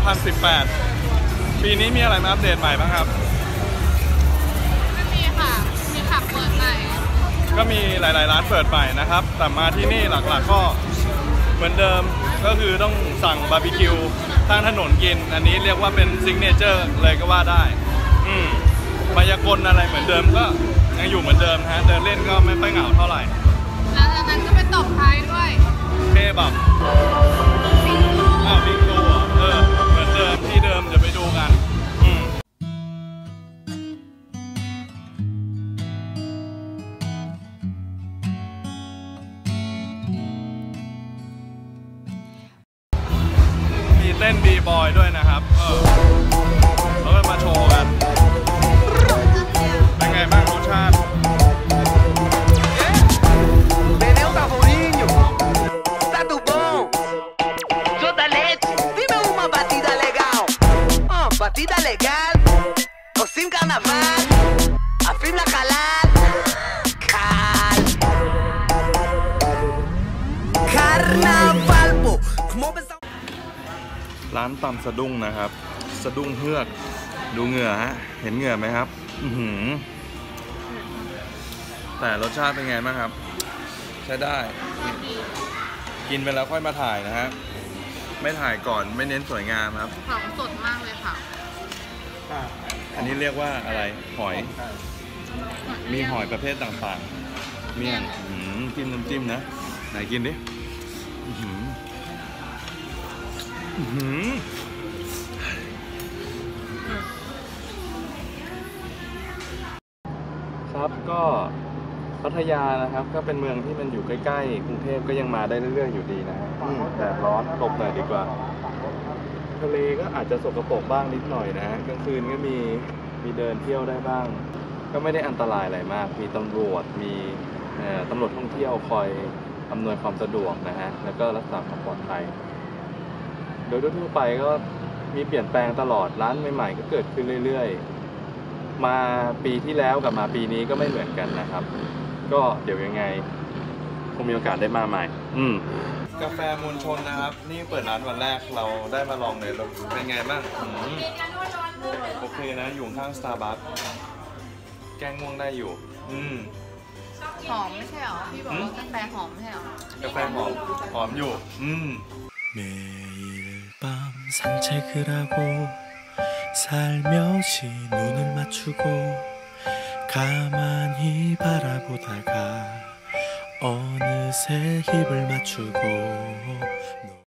2018 ปีนี้มีอะไรมาอัปเดตใหม่บ้างครับไม่มีค่ะมีผับเปิดใหม่ก็มีหลายๆร้านเปิดใหม่นะครับแต่มาที่นี่หลักๆก็เหมือนเดิมก็คือต้องสั่งบาร์บีคิวข้างถนนกินอันนี้เรียกว่าเป็นซิกเนเจอร์เลยก็ว่าได้มายากลอะไรเหมือนเดิมก็ยังอยู่เหมือนเดิมนะฮะเดินเล่นก็ไม่ค่อยเหงาเท่าไหร่แล้วจากนั้นก็ไปตบท้ายด้วยเคบับบิงซูเหมือนเดิมที่เดิมจะไปดูกันมีเต้นบีบอยด้วยนะครับแล้วก็มาโชว์กันเป็นไงบ้างรสชาติ Batida legal, o sin carnaval, afim la halal, carnaval po. ร้านตำสะดุ้งนะครับสะดุ้งเฮือกดูเหงื่อฮะเห็นเหงื่อไหมครับแต่รสชาติเป็นไงบ้างครับใช้ได้กินไปแล้วค่อยมาถ่ายนะฮะไม่ถ่ายก่อนไม่เน้นสวยงามครับของสดมากเลยค่ะอันนี้เรียกว่าอะไรหอยมีหอยประเภทต่างๆเมี่ยงจิ้มน้ำจิ้มนะไหนกินดิครับก็พัทยานะครับก็เป็นเมืองที่มันอยู่ใกล้ๆกรุงเทพก็ยังมาได้เรื่อยๆอยู่ดีนะแดดร้อนหลบหน่อยดีกว่าทะเลก็อาจจะสกปรกบ้างนิดหน่อยนะกลางคืนก็มีเดินเที่ยวได้บ้างก็ไม่ได้อันตรายอะไรมากมีตำรวจมีตำรวจท่องเที่ยวคอยอำนวยความสะดวกนะฮะแล้วก็รักษาความปลอดภัยโดยทั่วไปก็มีเปลี่ยนแปลงตลอดร้านใหม่ๆก็เกิดขึ้นเรื่อยๆมาปีที่แล้วกับมาปีนี้ก็ไม่เหมือนกันนะครับก็เดี๋ยวยังไงคงมีโอกาสได้มาใหม่กาแฟมวลชนนะครับนี่เปิดร้านวันแรกเราได้มาลองเลยเป็นไงบ้างโอเคนะอยู่ข้าง Starbucks แกงม่วงได้อยู่หอมไม่ใช่หรอพี่บอกว่ากาแฟหอมไม่ใช่หรอกาแฟหอมอยู่ 매일밤 산책을 하고 살며시 눈을 맞추고 가만히 바라보다가 어느새 입을 맞추고